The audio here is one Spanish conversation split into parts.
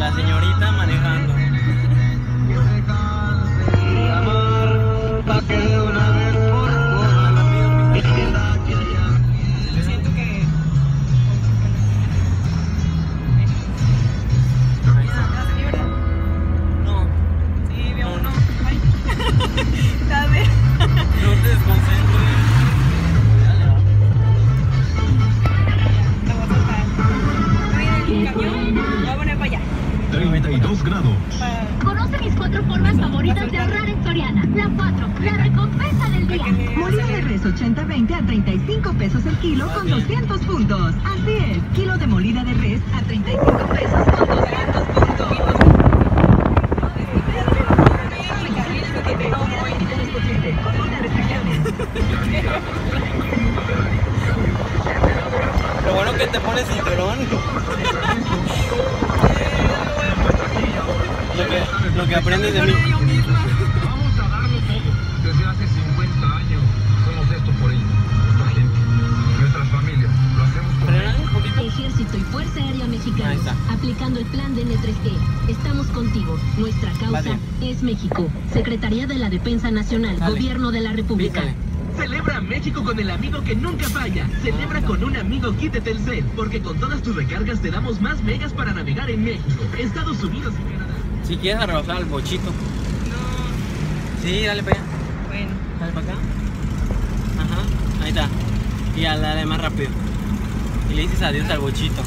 La señorita manejando. Siento que... No, Sí, veo uno. Ay. Dale. no te desconcentres. La voy a soltar. Viene el camión, lo voy a poner para allá. 32 grados. Conoce mis 4 formas favoritas de ahorrar en Soriana. La 4, la recompensa del día. Molida de res 80-20 a 35 pesos el kilo con 200 puntos. Así es, kilo de molida de res a 35 pesos con 200 puntos. Lo bueno que te pones cinturón. Lo que aprendes de mí. Vamos a darlo todo. Desde hace 50 años hacemos esto por ellos, nuestra gente, nuestras familias. Lo hacemos por Frena un poquito. Ejército y Fuerza Aérea Ahí Mexicana, está. aplicando el plan de N3E. Estamos contigo. Nuestra causa Vale. es México. Secretaría de la Defensa Nacional, Dale. Gobierno de la República. Pícale. Celebra México con el amigo que nunca falla. Celebra con un amigo Kit de Telcel, porque con todas tus recargas te damos más megas para navegar en México, Estados Unidos y Canadá. Si quieres arrozar al bochito. No, Sí, dale para allá. bueno. Dale para acá. Ajá, ahí está. Y ya dale más rápido. Y le dices adiós al bochito.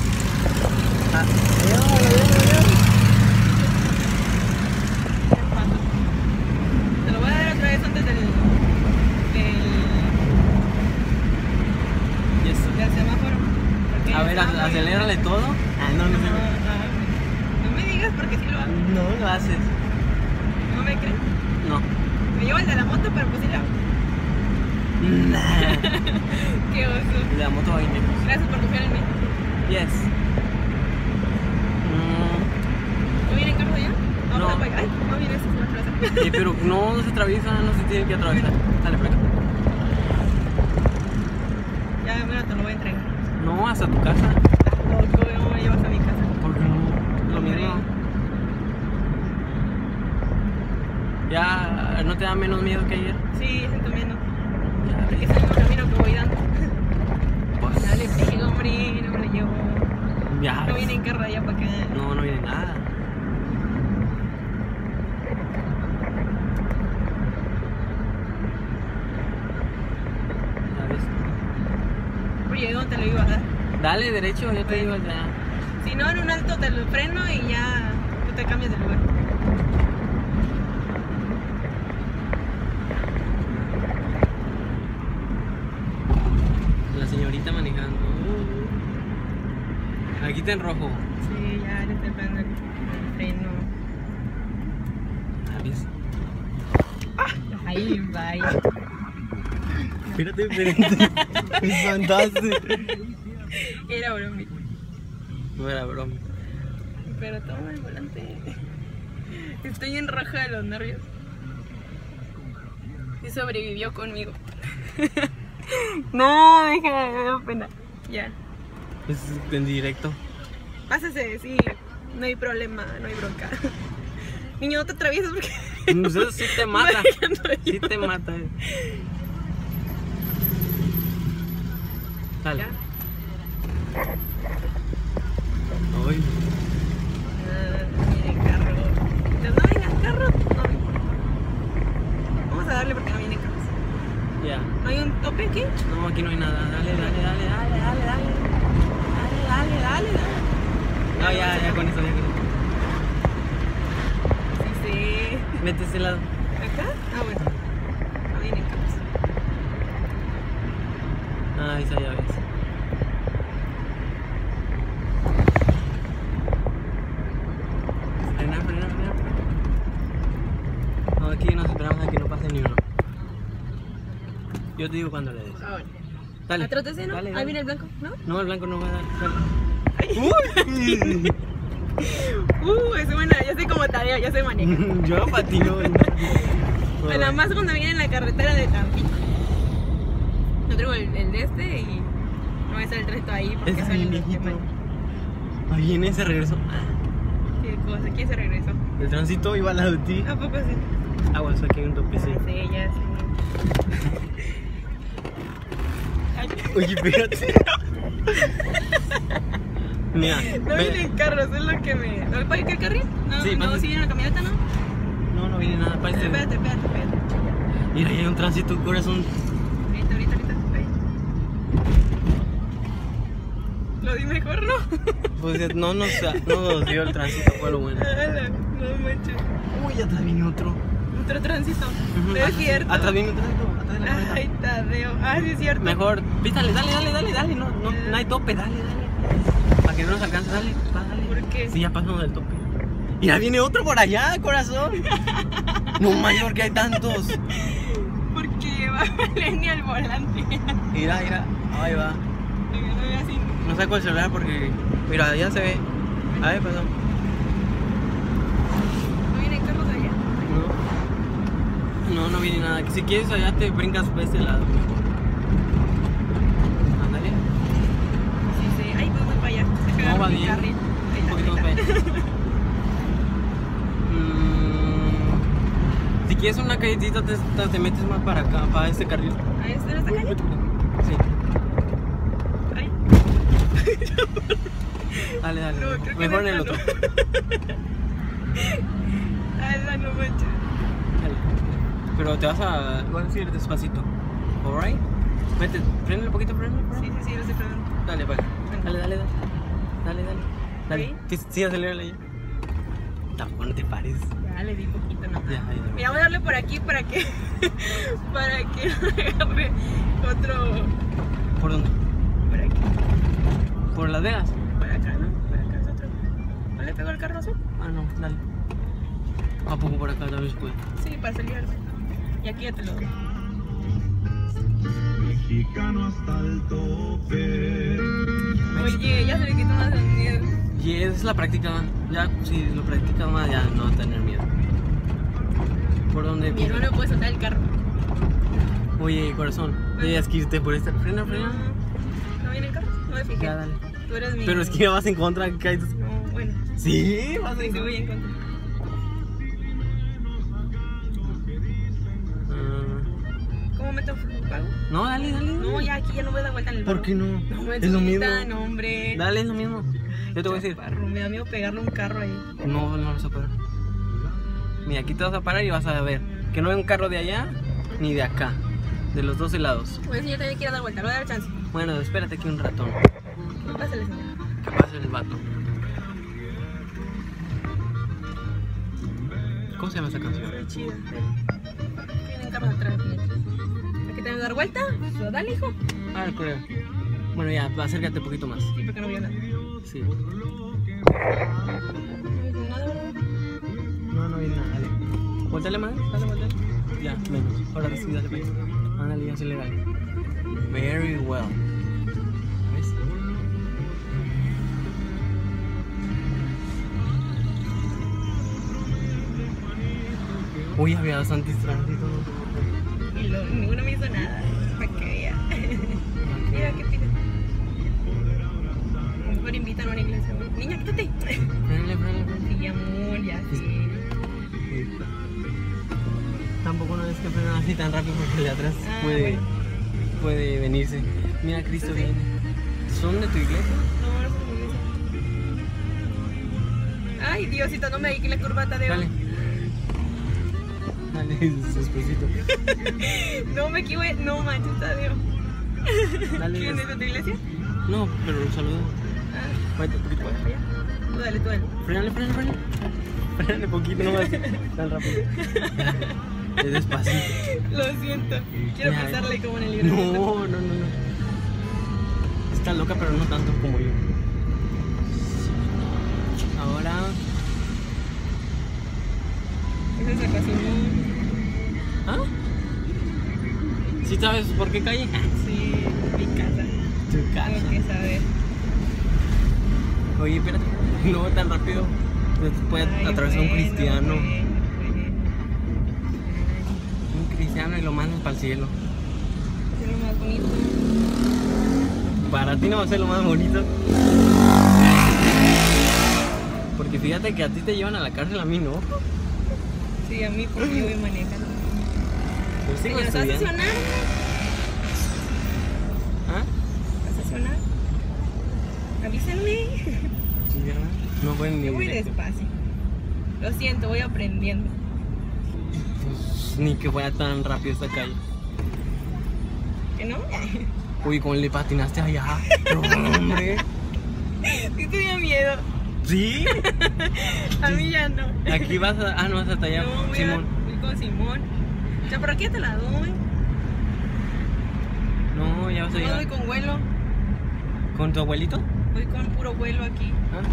Te lo voy a dar otra vez antes del Yes. semáforo. Porque A ver, está muy- acelérale todo. No, no, No me digas porque sí lo hago. no lo haces. ¿No me crees? No. Me llevo el de la moto, pero pues sí lo hago. Nah. Qué oso. La moto va a ir lejos. Gracias por confiar en mí. Yes. ¿No vienen carros allá? No. Ay, no viene eso, se me atrasa. Pero no se atraviesa, no se tiene que atravesar. Dale para acá. Ya, bueno, te lo voy a entregar. No, hasta tu casa. Loco, no me llevas a mi casa. Porque no. Lo mismo. Ya no te da menos miedo que ayer. Sí, siento menos. Ya Porque ves. es el mismo camino que voy dando. Pues, Dale, pego, hombre, no me lo llevo. ya. No viene en carro de allá para acá. No, no viene nada. Ya ves. Oye, ¿dónde te lo iba a dar? Dale derecho, yo te digo ya. Si no, en un alto te lo freno y ya tú te cambias de lugar. La señorita manejando. Aquí está en rojo. Sí, ya le estoy poniendo el freno. Ah, ¿ves? Ahí va. Espérate, espérate. Me espantaste. Era broma. No era broma. Pero toma el volante. Estoy en roja de los nervios. Y sobrevivió conmigo. No, deja, me da pena. Ya. Es en directo. Pásese, sí. No hay problema, no hay bronca. Niño, no te atravieses porque... Eso sí te mata. Manejando Sí yo. te mata. Dale. Ya. Ay. Viene carro. No vengan carro. No me importa. Vamos a darle porque no viene carros. Ya. ¿No hay un tope aquí? No, aquí no hay nada. Dale, dale, dale, dale, dale, dale. Dale, dale, dale. No, ya con eso, ya con eso. Sí, sí. Vete a ese lado. ¿Acá? Ah, bueno. No vienen carros. Ah, esa ya ves. Frena, frena, frena. No, aquí nos esperamos a que no pase ni uno. Yo te digo cuando le des. Ah, bueno. Dale. Atrás de ese, ¿no? Dale, Ahí dale. viene el blanco, ¿no? No, el blanco no va a dar. Es buena, ya sé cómo tarea, ya sé manejar. Yo patino. Nada más cuando viene en la carretera de Tampico. Yo traigo el de este y no voy a hacer el resto ahí porque Ese es son el los que viejito. manejan. Ahí viene ese regreso. Ah. Qué cosa, ¿quién se regresó? El tránsito iba al lado de ti. ¿A poco sí? Ah, bueno, eso aquí hay un tope, sí. Sí, ya sí. Oye, espérate. Mira, No vienen carros, es lo que me... ¿No para qué carril? No, Sí, no, pasa- si viene la camioneta, ¿no? no viene nada, parece. Espérate. Mira, ahí hay un tránsito, corazón. Ahorita. Ahí. Lo di mejor, ¿no? Pues no nos dio el tránsito, fue lo bueno. Ala, no manches. Uy, atrás viene otro. Otro tránsito. Ujú, No es cierto. Atrás viene un tránsito, atrás de la camioneta. Ay, Tadeo. Ah, sí es cierto. Mejor, dale, no hay tope, dale. Para que no nos alcance, dale. ¿Por qué? Sí, ya pasamos del tope. Y ya viene otro por allá, corazón. No, mayor que hay tantos. Porque va Malenia al volante. Mira, ahí va. No ve así. No saco el celular porque, mira, ya se ve. A ver, pasó. ¿No vienen carros allá? No viene nada. Si quieres allá te brincas por este lado. Ándale. Sí. Ay, pues voy para allá. Se No, va mi bien. carril. Un poquito más para allá. Si quieres una callecita te metes más para acá, para este carril. Ahí está en esta calle. Sí. Ay. Dale. No, creo que Mejor en el esta otro. Ay, no manches. Dale. Pero te vas a igual ir despacito. Alright. Vete, frénale un poquito, frénale. Sí, lo estoy frenando. Dale, pues. Dale. Ok. Sí, acelérale ya. Tampoco no te pares. Ya le di poquito nomás. Ya. Mira, voy a darle por aquí para que no agarre otro. ¿Por dónde? Por aquí. ¿Por Las Vegas? Por acá, ¿no? Por acá es otro. ¿No le pegó el carro azul? Ah, no, dale. ¿A poco por acá tal vez puede? Sí, para salir al frente. Y aquí ya te lo doy. Mexicano hasta el tope. Oye, ya se le quitó más el miedo. Y es la práctica. Ya, si lo practicas más, ya no vas a tener miedo. ¿Por dónde? Mi hermano puede soltar el carro. Oye, corazón, tienes que irte por esta. Frena. ¿No viene el carro? No me fijé. Ya, dale. Tú eres mi... Pero es que ya vas en contra. No, bueno. Sí, vas Sí, en sí voy en contra. ¿Cómo meto pago? No, dale. No, ya aquí ya no voy a dar vuelta en el ¿Por barro. qué no? No, Es lo mismo. No, hombre. Dale, es lo mismo. Yo te voy a decir. Chaparro, me da miedo pegarle un carro ahí. No vas a parar. Mira, aquí te vas a parar y vas a ver que no hay un carro de allá ni de acá. De los dos lados. Pues yo también quiero dar vuelta, le voy a dar chance. Bueno, espérate aquí un ratón. No pásale, señor. ¿Qué pasa el vato? ¿Cómo se llama esta canción? Muy chida. Tienen carros atrás, fíjate. ¿Aquí te voy a dar vuelta? Pues dale, hijo. Ah, creo. Bueno, ya, acércate un poquito más. Sí, porque no vio nada. Sí. No vio nada, ¿verdad? No viene nada, dale. Vuéltale más, dale. Ya, menos. Ahora sí, dale, pues. Ándale, ya se le gana. Very well. ¿Ves? Uy, había bastantes tránsitos. Y ninguno me hizo nada. Para que vea. Mira, ¿qué pide? Mejor invitan a una iglesia. Niña, quítate. Frénale. Sí, amor, ya sí. Tampoco no es que frenan así tan rápido porque el de atrás Ah, puede, bueno. puede venirse. Mira, Cristo Sí. viene. ¿Son de tu iglesia? No, no es una iglesia. Ay, Diosito, no me dedique la corbata de Dale. hoy. Dale, despacito. No me equivoqué. No manches, Tadeo. Dale. ¿Quién es de tu iglesia? No, pero saluda. Ah, Vete un poquito para allá. tú dale, tú dale. Frénale. Frénale poquito nomás. Tan rápido. Es despacio. Lo siento. Quiero Ya. pasarle como en el libro. No. Está loca, pero no tanto como yo. Ahora. Esa es ocasión. ¿Ah? ¿Sí sabes por qué calle? Sí, mi casa. Tu casa. Tengo que saber. Oye, espérate. No tan rápido. Puede Ay, atravesar un bueno, cristiano. bueno. Un cristiano y lo mandas para el cielo. Es lo más bonito. Para ti no va a ser lo más bonito. Porque fíjate Fíjate que a ti te llevan a la cárcel, a mí no. Sí, a mí porque yo voy manejando. Yo sigo Señor, ¿vas a estudiando. estacionar? ¿Ah? ¿Vas a estacionar? Avísenme. Ya, no voy ni Yo voy directo. despacio. Lo siento, voy aprendiendo. Pues, ni que fuera tan rápido esta calle. ¿Que no? Uy, ¿cómo le patinaste allá? No, hombre. Sí te dio miedo. ¿Sí? A mí ya no. Aquí vas a... Ah, no, vas hasta allá, No, voy Simón. voy con Simón. Ya, por aquí te la doy. No, ya vas a No voy llegar. con vuelo. ¿Con tu abuelito? Voy con puro vuelo aquí. Ah.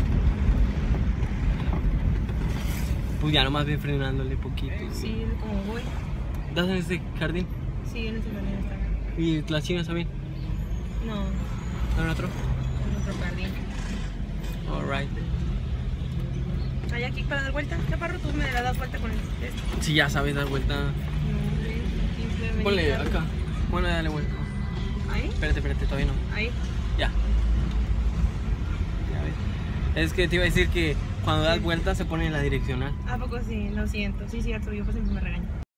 Pues ya nomás ve frenándole poquito. Sí, como voy. ¿Estás en ese jardín? Sí, en ese jardín está. ¿Y las chinas también? No, ¿Están en otro? en otro jardín. Alright. ¿Hay aquí para dar vuelta? Chaparro, tú me la das vuelta con el este. Si ya sabes dar vuelta, No, hombre, simplemente ponle darle. acá. Bueno, dale vuelta. ¿Ahí? Espérate, todavía no. Ahí. Ya. Ya ves. Es que te iba a decir que cuando das vuelta se pone en la direccional. ¿A poco sí? Lo siento. Sí, cierto, yo pues siempre me regaño.